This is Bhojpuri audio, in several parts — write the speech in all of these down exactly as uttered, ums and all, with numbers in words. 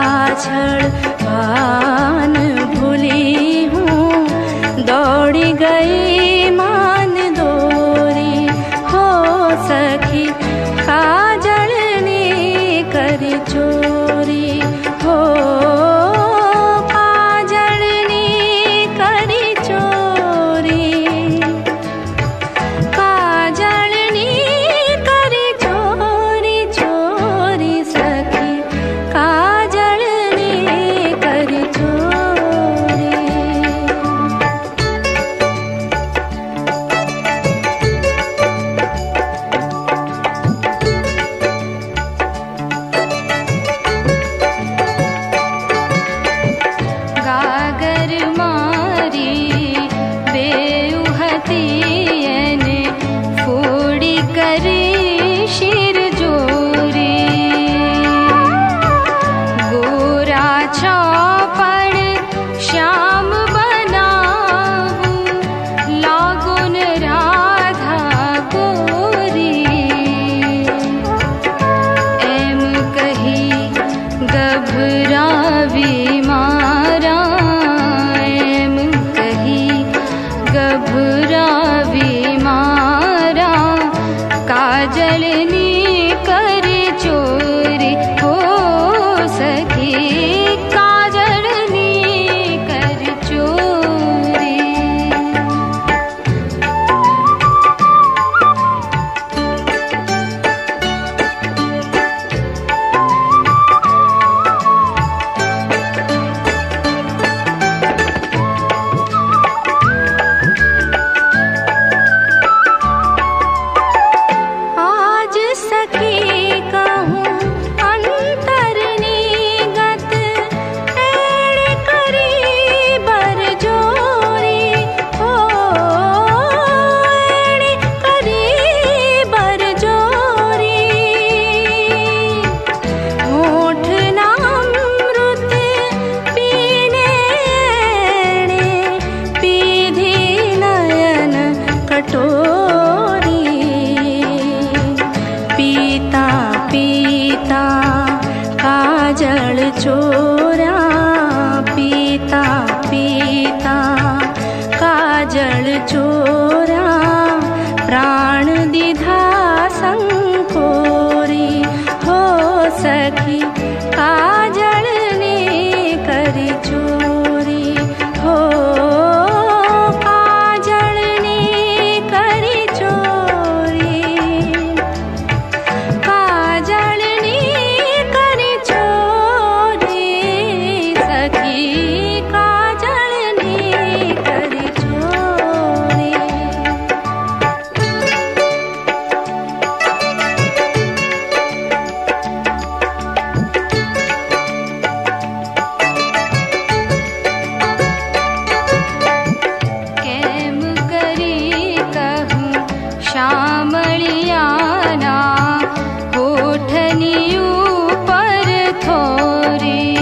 पाछड़ भान भूली हूँ, दौड़ी गई मान दोरी हो सखी, काजल ने करी चोरी हो, काजल ने करी चोरी, काजल ने करी चोरी चोरी सखी, काजल ने करी चोरी। गागर मारी बेउहतियन फोड़ी करे शिर जोरी, गोरा चौपड़ श्याम बनाऊं, लागुन राधा गोरी, एम कही गभरावी मारा, एम कही गभरावी मारा, काजल ने करे चोरी हो सखी, काजल ने करे चोरी। आज सखी कहूँ अंतर्निगत, एड़े करी बर जोरी हो, एड़े करी बर जोरी, होठ नामृत पीने एड़े, पीधी नयन कटोरी, पीता पीता काजल चोरा, पीता पीता काजल चोरा, प्राण दिधा संकोरी हो सखी, काजल ने करी चोरी हो, काजल ने करी चोरी, काजल ने करी चोरी सखी, काजल ने करी चोरी। कैम करी कहूँ श्यामलियाना, होठनी ऊपर थोरी,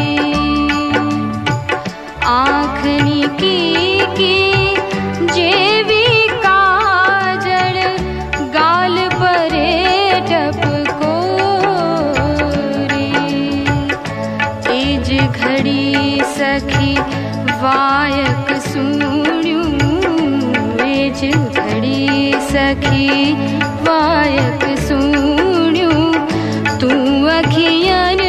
आँखनी की की जेवी काजल, गाल परे टपकोरी, इज घड़ी सखी वायक सुन्यूं, इज घड़ी सखी वायक सुन्यूं, तू अखियन